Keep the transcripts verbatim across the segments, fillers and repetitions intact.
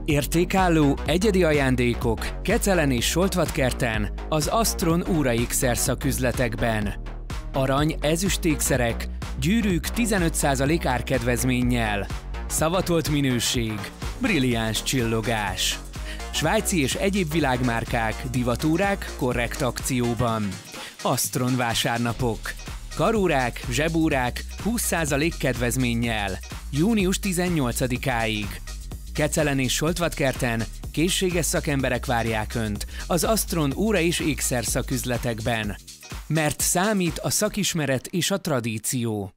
Értékálló, egyedi ajándékok Kecelen és Soltvatkerten, az Astron óraékszer szaküzletekben. Arany, ezüstékszerek, gyűrűk tizenöt százalék árkedvezménnyel. Szavatolt minőség, brilliáns csillogás. Svájci és egyéb világmárkák, divatórák korrekt akcióban. Astron vásárnapok. Karórák, zsebórák húsz százalék kedvezménnyel. június tizennyolcadikáig. Kecelen és Soltvatkerten készséges szakemberek várják Önt az Astron óra és ékszer szaküzletekben. Mert számít a szakismeret és a tradíció.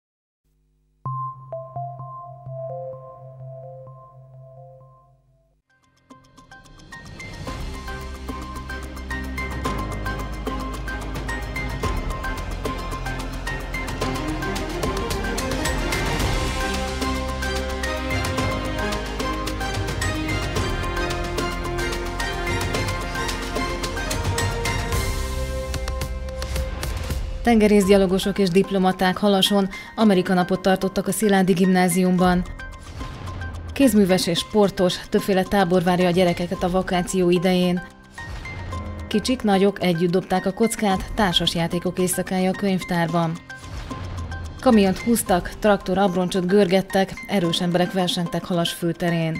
Tengerészgyalogosok és diplomaták Halason Amerika napot tartottak a Sziládi Gimnáziumban. Kézműves és sportos, többféle tábor várja a gyerekeket a vakáció idején. Kicsik, nagyok együtt dobták a kockát, társasjátékok éjszakája a könyvtárban. Kamiont húztak, traktor abroncsot görgettek, erős emberek versengtek Halas főterén.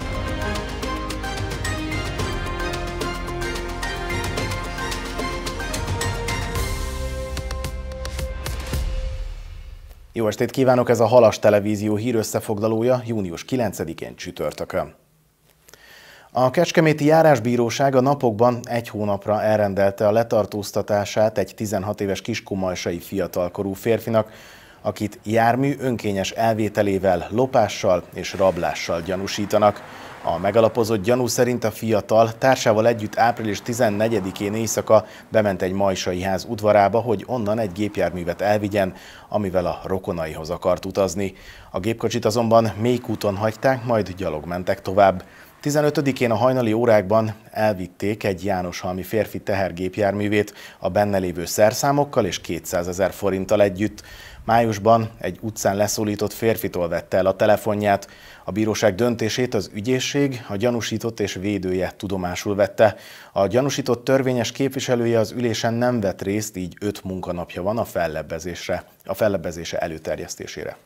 Jó estét kívánok, ez a Halas Televízió hírösszefoglalója június kilencedikén csütörtökön. A Kecskeméti Járásbíróság a napokban egy hónapra elrendelte a letartóztatását egy tizenhat éves kiskumajsai fiatalkorú férfinak, akit jármű önkényes elvételével, lopással és rablással gyanúsítanak. A megalapozott gyanú szerint a fiatal társával együtt április tizennegyedikén éjszaka bement egy majsai ház udvarába, hogy onnan egy gépjárművet elvigyen, amivel a rokonaihoz akart utazni. A gépkocsit azonban Mékúton hagyták, majd gyalog mentek tovább. tizenötödikén a hajnali órákban elvitték egy jánoshalmi férfi tehergépjárművét a benne lévő szerszámokkal és kétszázezer forinttal együtt. Májusban egy utcán leszólított férfitól vette el a telefonját. A bíróság döntését az ügyészség, a gyanúsított és védője tudomásul vette. A gyanúsított törvényes képviselője az ülésen nem vett részt, így öt munkanapja van a fellebbezésre, a fellebbezése előterjesztésére.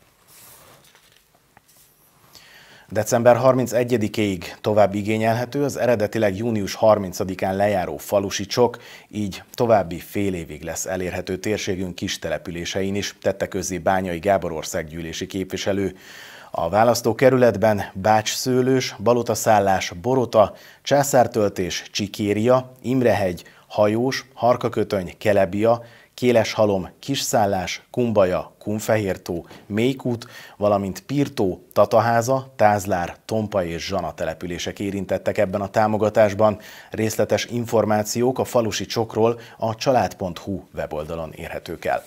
december harmincegyedikéig tovább igényelhető az eredetileg június harmincadikán lejáró falusi csok, így további fél évig lesz elérhető térségünk kis településein is, tette közzé Bányai Gábor országgyűlési képviselő. A választókerületben Bács-Szőlős, Balotaszállás, Borota, Császártöltés, Csikéria, Imrehegy, Hajós, Harkakötöny, Kelebia, Kéleshalom, Kisszállás, Kumbaja, Kunfehértó, Mélykút, valamint Pirtó, Tataháza, Tázlár, Tompa és Zsana települések érintettek ebben a támogatásban. Részletes információk a falusi csokról a család pont hu weboldalon érhetők el.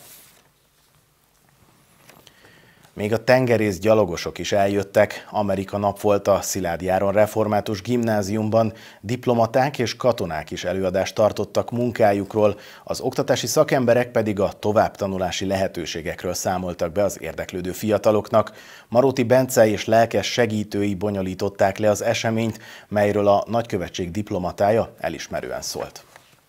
Még a tengerészgyalogosok is eljöttek. Amerika nap volt a Sziládi Áron Református Gimnáziumban. Diplomaták és katonák is előadást tartottak munkájukról, az oktatási szakemberek pedig a továbbtanulási lehetőségekről számoltak be az érdeklődő fiataloknak. Maróti Bence és lelkes segítői bonyolították le az eseményt, melyről a nagykövetség diplomatája elismerően szólt.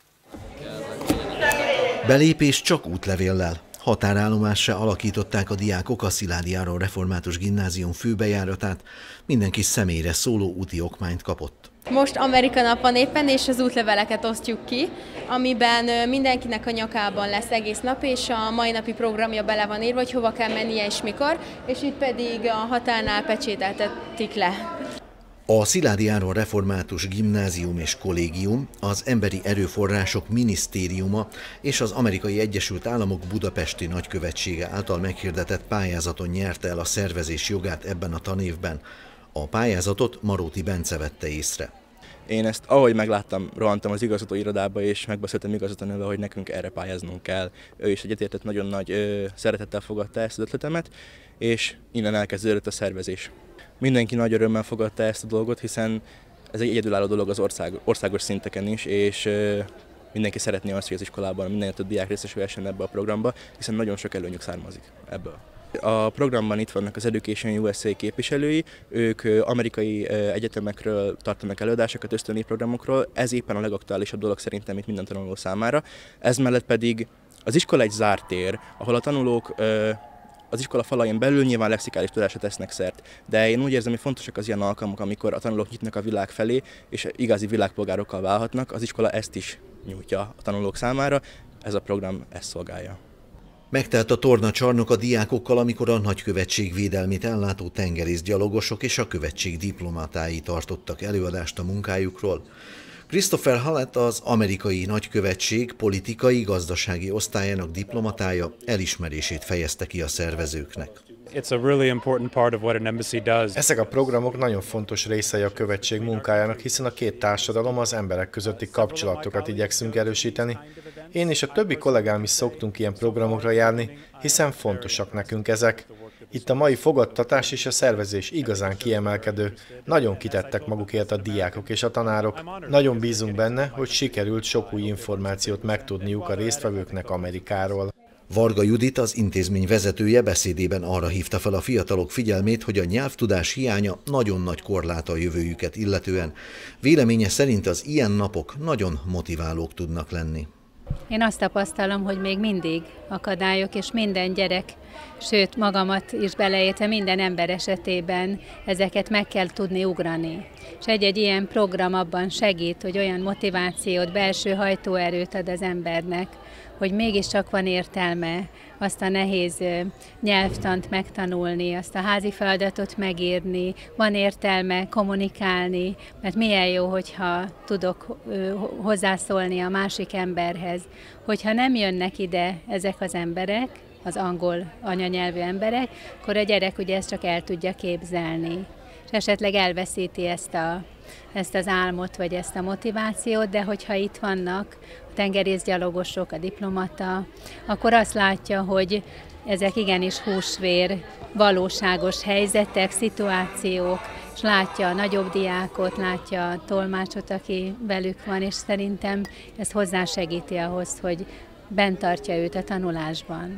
Belépés csak útlevéllel. Határállomássá alakították a diákok a Sziládi Áron Református Gimnázium főbejáratát, mindenki személyre szóló úti okmányt kapott. Most Amerika nap van éppen, és az útleveleket osztjuk ki, amiben mindenkinek a nyakában lesz egész nap, és a mai napi programja bele van írva, hogy hova kell mennie és mikor, és itt pedig a határnál pecsételtetik le. A Sziládi Áron Református Gimnázium és Kollégium, az Emberi Erőforrások Minisztériuma és az Amerikai Egyesült Államok Budapesti Nagykövetsége által meghirdetett pályázaton nyerte el a szervezés jogát ebben a tanévben. A pályázatot Maróti Bence vette észre. Én ezt, ahogy megláttam, rohantam az igazgató irodába, és megbeszéltem igazgatónővel, hogy nekünk erre pályáznunk kell. Ő is egyetértett, nagyon nagy ö, szeretettel fogadta ezt az ötletemet, és innen elkezdődött a szervezés. Mindenki nagy örömmel fogadta ezt a dolgot, hiszen ez egy egyedülálló dolog az ország, országos szinteken is, és ö, mindenki szeretné azt, hogy az iskolában minden több diák részesülhessen ebbe a programba, hiszen nagyon sok előnyük származik ebből. A programban itt vannak az Education U S A képviselői, ők amerikai egyetemekről tartanak előadásokat, ösztöndíj programokról, ez éppen a legaktuálisabb dolog szerintem itt minden tanuló számára. Ez mellett pedig az iskola egy zárt tér, ahol a tanulók az iskola falain belül nyilván lexikális tudásra tesznek szert, de én úgy érzem, hogy fontosak az ilyen alkalmak, amikor a tanulók nyitnak a világ felé, és igazi világpolgárokkal válhatnak, az iskola ezt is nyújtja a tanulók számára, ez a program ezt szolgálja. Megtelt a tornacsarnok a diákokkal, amikor a nagykövetség védelmét ellátó tengerészgyalogosok és a követség diplomatái tartottak előadást a munkájukról. Christopher Hallett, az amerikai nagykövetség politikai-gazdasági osztályának diplomatája elismerését fejezte ki a szervezőknek. Ezek a programok nagyon fontos részei a követség munkájának, hiszen a két társadalom az emberek közötti kapcsolatokat igyekszünk erősíteni. Én és a többi kollégám is szoktunk ilyen programokra járni, hiszen fontosak nekünk ezek. Itt a mai fogadtatás és a szervezés igazán kiemelkedő. Nagyon kitettek magukért a diákok és a tanárok. Nagyon bízunk benne, hogy sikerült sok új információt megtudniuk a résztvevőknek Amerikáról. Varga Judit, az intézmény vezetője beszédében arra hívta fel a fiatalok figyelmét, hogy a nyelvtudás hiánya nagyon nagy korlát a jövőjüket illetően. Véleménye szerint az ilyen napok nagyon motiválók tudnak lenni. Én azt tapasztalom, hogy még mindig akadályok, és minden gyerek, sőt magamat is beleértve minden ember esetében ezeket meg kell tudni ugrani. És egy-egy ilyen program abban segít, hogy olyan motivációt, belső hajtóerőt ad az embernek, hogy mégiscsak van értelme azt a nehéz nyelvtant megtanulni, azt a házi feladatot megírni, van értelme kommunikálni, mert milyen jó, hogyha tudok hozzászólni a másik emberhez. Hogyha nem jönnek ide ezek az emberek, az angol anyanyelvű emberek, akkor a gyerek ugye ezt csak el tudja képzelni, és esetleg elveszíti ezt, a, ezt az álmot, vagy ezt a motivációt, de hogyha itt vannak a tengerészgyalogosok, a diplomata, akkor azt látja, hogy ezek igenis húsvér, valóságos helyzetek, szituációk, és látja a nagyobb diákot, látja a tolmácsot, aki velük van, és szerintem ez hozzásegíti ahhoz, hogy bent tartja őt a tanulásban.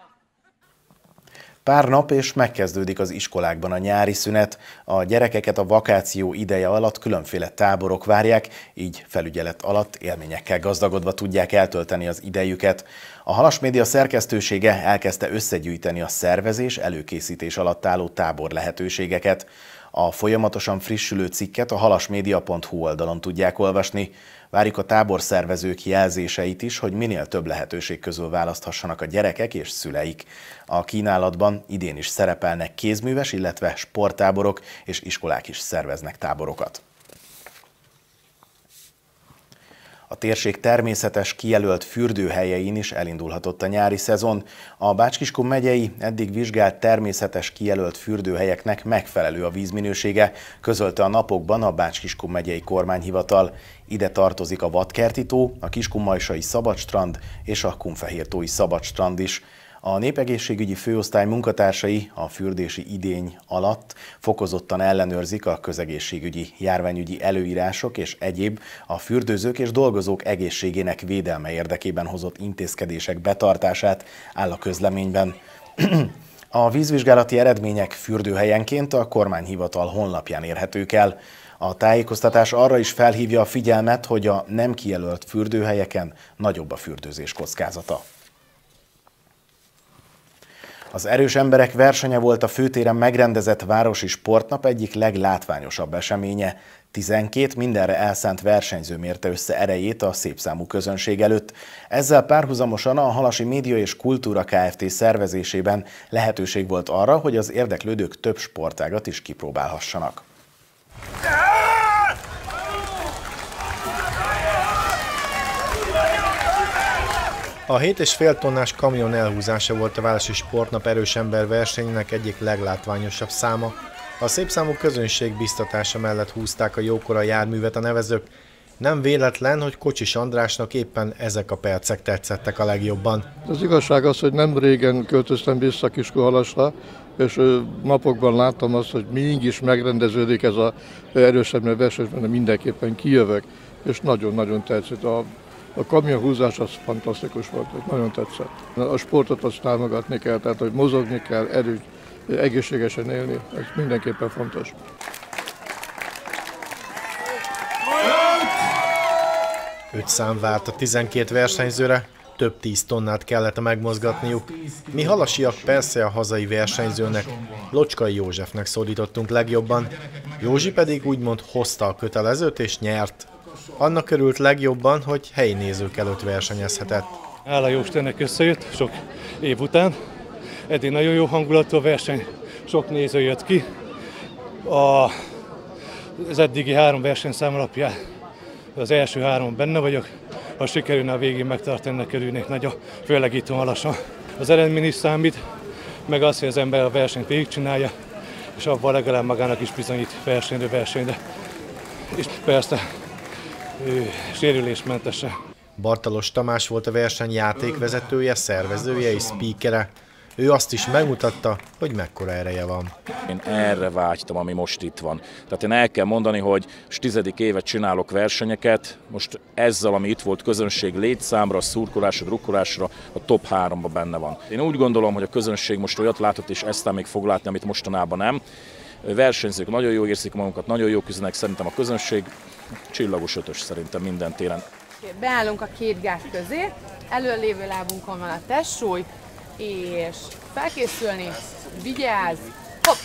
Pár nap és megkezdődik az iskolákban a nyári szünet. A gyerekeket a vakáció ideje alatt különféle táborok várják, így felügyelet alatt élményekkel gazdagodva tudják eltölteni az idejüket. A Halas Média szerkesztősége elkezdte összegyűjteni a szervezés, előkészítés alatt álló tábor lehetőségeket. A folyamatosan frissülő cikket a halasmédia pont hu oldalon tudják olvasni. Várjuk a táborszervezők jelzéseit is, hogy minél több lehetőség közül választhassanak a gyerekek és szüleik. A kínálatban idén is szerepelnek kézműves, illetve sporttáborok, és iskolák is szerveznek táborokat. A térség természetes kijelölt fürdőhelyein is elindulhatott a nyári szezon. A Bács-Kiskun megyei eddig vizsgált természetes kijelölt fürdőhelyeknek megfelelő a vízminősége, közölte a napokban a Bács-Kiskun megyei kormányhivatal. Ide tartozik a Vadkerti tó, a Kiskunmajsai szabadstrand és a Kunfehértói szabadstrand is. A népegészségügyi főosztály munkatársai a fürdési idény alatt fokozottan ellenőrzik a közegészségügyi járványügyi előírások és egyéb a fürdőzők és dolgozók egészségének védelme érdekében hozott intézkedések betartását, áll a közleményben. A vízvizsgálati eredmények fürdőhelyenként a kormányhivatal honlapján érhetők el. A tájékoztatás arra is felhívja a figyelmet, hogy a nem kijelölt fürdőhelyeken nagyobb a fürdőzés kockázata. Az erős emberek versenye volt a főtéren megrendezett városi sportnap egyik leglátványosabb eseménye. tizenkét mindenre elszánt versenyző mérte össze erejét a szépszámú közönség előtt. Ezzel párhuzamosan a Halasi Média és Kultúra Kft. Szervezésében lehetőség volt arra, hogy az érdeklődők több sportágat is kipróbálhassanak. A hét és fél tonnás kamion elhúzása volt a városi sportnap erős ember versenyének egyik leglátványosabb száma. A szépszámú közönség biztatása mellett húzták a jókora járművet a nevezők. Nem véletlen, hogy Kocsis Andrásnak éppen ezek a percek tetszettek a legjobban. Az igazság az, hogy nem régen költöztem vissza Kiskunhalasra, és napokban láttam azt, hogy mégis megrendeződik ez az erős ember verseny, mert mindenképpen kijövök, és nagyon-nagyon tetszett. A A kamionhúzás az fantasztikus volt, nagyon tetszett. A sportot azt támogatni kell, tehát hogy mozogni kell, erőt, egészségesen élni, ez mindenképpen fontos. Öt szám várt a tizenkét versenyzőre, több tíz tonnát kellett megmozgatniuk. Mi halasiak persze a hazai versenyzőnek, Locskai Józsefnek szólítottunk legjobban, Józsi pedig úgymond hozta a kötelezőt és nyert. Annak örült legjobban, hogy helyi nézők előtt versenyezhetett. Hála jó Istennek összejött, sok év után. Eddig nagyon jó hangulatú a verseny, sok néző jött ki. A, az eddigi három versenyszám alapján az első három benne vagyok. Ha sikerülne a végén megtartani, ennek örülnék nagyon, főleg itt halasan. Az eredmény is számít, meg az, hogy az ember a versenyt végigcsinálja, és abban legalább magának is bizonyít versenyre versenyre. És persze sérülésmentesen. Bartalos Tamás volt a verseny játékvezetője, szervezője és speakere. Ő azt is megmutatta, hogy mekkora ereje van. Én erre vágytam, ami most itt van. Tehát én el kell mondani, hogy tizedik évet csinálok versenyeket, most ezzel, ami itt volt, közönség létszámra, szurkolásra, drukkolásra, a top háromba benne van. Én úgy gondolom, hogy a közönség most olyat látott, és ezt még fog látni, amit mostanában nem. Versenyzők nagyon jól érzik magunkat, nagyon jó küzdenek, szerintem a közönség csillagos ötös szerintem minden téren. Beállunk a két gát közé, elől lévő lábunkon van a testsúly, és felkészülni, vigyázz, hopp!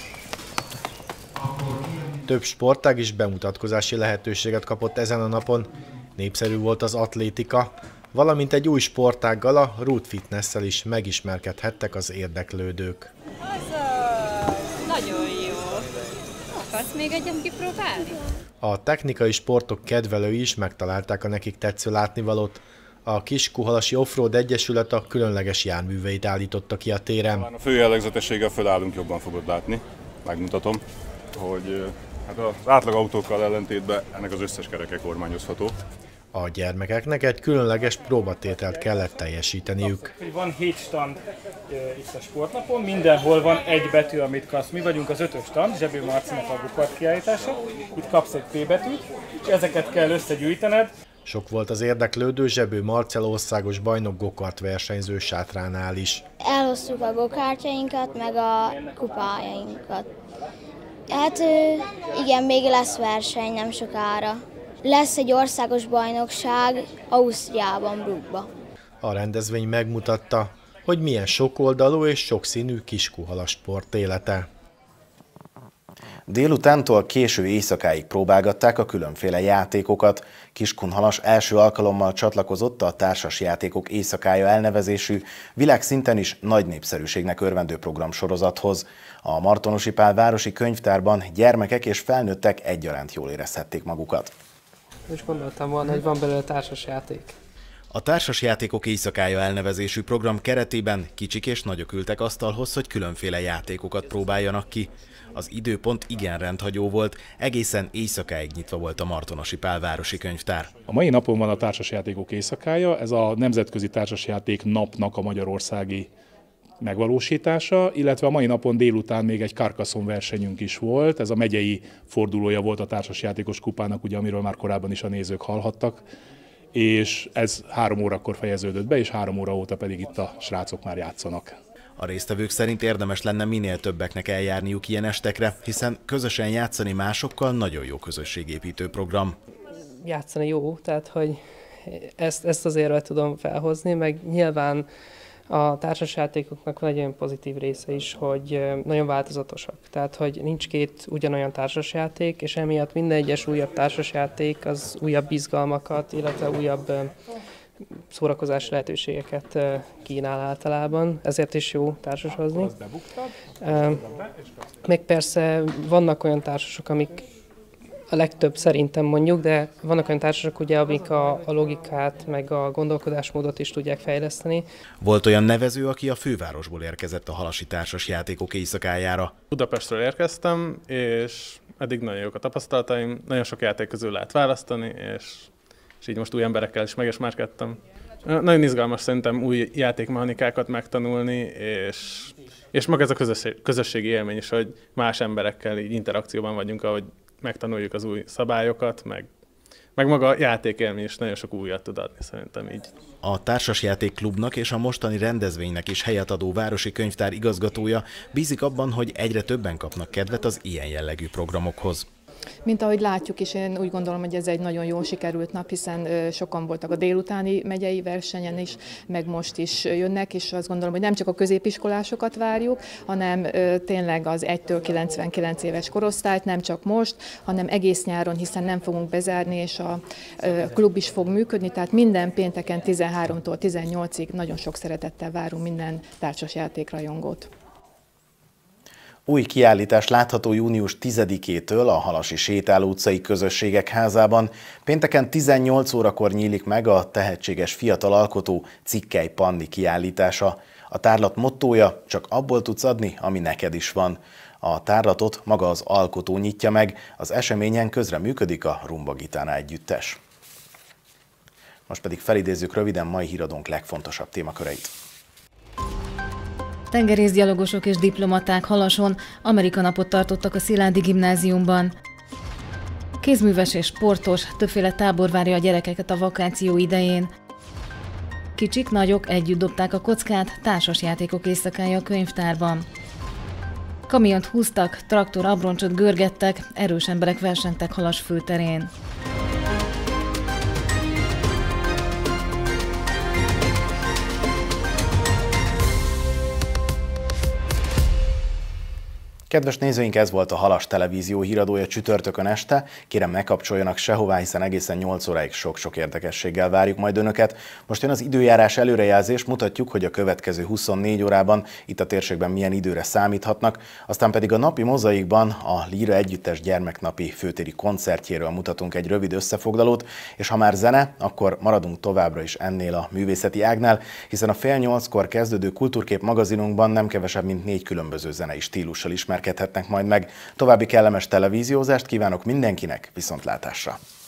Több sportág is bemutatkozási lehetőséget kapott ezen a napon. Népszerű volt az atlétika, valamint egy új sportággal, a Root Fitness-szel is megismerkedhettek az érdeklődők. Azaz, nagyon jó. Akarsz még egyet kipróbálni? A technikai sportok kedvelői is megtalálták a nekik tetsző látnivalót. A Kiskunhalasi Offroad Egyesület a különleges járműveit állította ki a téren. A fő jellegzetességgel fölállunk, jobban fogod látni, megmutatom, hogy hát az átlag autókkal ellentétben ennek az összes kereke kormányozható. A gyermekeknek egy különleges próbatételt kellett teljesíteniük. Van hét stand e, itt a sportnapon, mindenhol van egy betű, amit kapsz. Mi vagyunk az ötös stand, Zsebő Marcinak a gokart kiállítása. Itt kapsz egy P betűt, és ezeket kell összegyűjtened. Sok volt az érdeklődő, Zsebő Marcell országos bajnok gokart versenyző sátránál is. Elhoztuk a gokártjainkat, meg a kupájainkat. Hát igen, még lesz verseny nem sokára. Lesz egy országos bajnokság Ausztriában, Bruckba. A rendezvény megmutatta, hogy milyen sokoldalú és sokszínű Kiskunhalas sport élete. Délutántól késő éjszakáig próbálgatták a különféle játékokat. Kiskunhalas első alkalommal csatlakozott a Társasjátékok éjszakája elnevezésű, világszinten is nagy népszerűségnek örvendő programsorozathoz. A Martonosi Pál városi könyvtárban gyermekek és felnőttek egyaránt jól érezhették magukat. És gondoltam volna, hogy van belőle társasjáték. A Társasjátékok éjszakája elnevezésű program keretében kicsik és nagyok ültek asztalhoz, hogy különféle játékokat próbáljanak ki. Az időpont igen rendhagyó volt, egészen éjszakáig nyitva volt a Martonosi Pál városi könyvtár. A mai napon van a Társasjátékok éjszakája, ez a Nemzetközi Társasjáték napnak a magyarországi megvalósítása, illetve a mai napon délután még egy Carcassonne versenyünk is volt, ez a megyei fordulója volt a Társasjátékos kupának, ugye, amiről már korábban is a nézők hallhattak, és ez három órakor fejeződött be, és három óra óta pedig itt a srácok már játszanak. A résztvevők szerint érdemes lenne minél többeknek eljárniuk ilyen estekre, hiszen közösen játszani másokkal nagyon jó közösségépítő program. Játszani jó, tehát hogy ezt, ezt az érvet tudom felhozni, meg nyilván a társasjátékoknak van egy olyan pozitív része is, hogy nagyon változatosak. Tehát, hogy nincs két ugyanolyan társasjáték, és emiatt minden egyes újabb társasjáték az újabb izgalmakat, illetve újabb szórakozási lehetőségeket kínál általában, ezért is jó társasozni. Még persze vannak olyan társasok, amik a legtöbb szerintem mondjuk, de vannak olyan társasok, ugye, amik a, a logikát, meg a gondolkodásmódot is tudják fejleszteni. Volt olyan nevező, aki a fővárosból érkezett a halasi társasjátékok éjszakájára. Budapestről érkeztem, és eddig nagyon jók a tapasztalataim, nagyon sok játék közül lehet választani, és, és így most új emberekkel is megismerkedtem. Nagyon izgalmas szerintem új játékmechanikákat megtanulni, és, és maga ez a közösség, közösségi élmény is, hogy más emberekkel így interakcióban vagyunk, ahogy megtanuljuk az új szabályokat, meg meg maga a játékélmény is nagyon sok újat tud adni, szerintem így. A Társasjátékklubnak és a mostani rendezvénynek is helyet adó városi könyvtár igazgatója bízik abban, hogy egyre többen kapnak kedvet az ilyen jellegű programokhoz. Mint ahogy látjuk is, én úgy gondolom, hogy ez egy nagyon jól sikerült nap, hiszen sokan voltak a délutáni megyei versenyen is, meg most is jönnek, és azt gondolom, hogy nem csak a középiskolásokat várjuk, hanem tényleg az egytől kilencvenkilenc éves korosztályt, nem csak most, hanem egész nyáron, hiszen nem fogunk bezárni, és a klub is fog működni, tehát minden pénteken tizenháromtól tizennyolcig nagyon sok szeretettel várunk minden társasjátékrajongót. Új kiállítás látható június tizedikétől a Halasi Sétáló utcai közösségek házában. Pénteken tizennyolc órakor nyílik meg a tehetséges fiatal alkotó Cikkely Panni kiállítása. A tárlat mottója: csak abból tudsz adni, ami neked is van. A tárlatot maga az alkotó nyitja meg, az eseményen közreműködik a Rumba Gitana együttes. Most pedig felidézzük röviden mai híradónk legfontosabb témaköreit. Tengerészgyalogosok és diplomaták Halason Amerika napot tartottak a Sziládi Gimnáziumban. Kézműves és sportos, többféle tábor várja a gyerekeket a vakáció idején. Kicsik, nagyok együtt dobták a kockát, társasjátékok éjszakája a könyvtárban. Kamiont húztak, traktor abroncsot görgettek, erős emberek versengtek Halas főterén. Kedves nézőink, ez volt a Halas Televízió híradója csütörtökön este. Kérem, ne kapcsoljanak sehová, hiszen egészen nyolc óráig sok-sok érdekességgel várjuk majd önöket. Most jön az időjárás előrejelzés, mutatjuk, hogy a következő huszonnégy órában itt a térségben milyen időre számíthatnak, aztán pedig a napi mozaikban a Líra Együttes gyermeknapi főtéri koncertjéről mutatunk egy rövid összefoglalót, és ha már zene, akkor maradunk továbbra is ennél a művészeti ágnál, hiszen a fél nyolckor kezdődő Kultúrkép magazinunkban nem kevesebb, mint négy különböző zenei stílussal ismer majd meg. További kellemes televíziózást kívánok mindenkinek, viszontlátásra!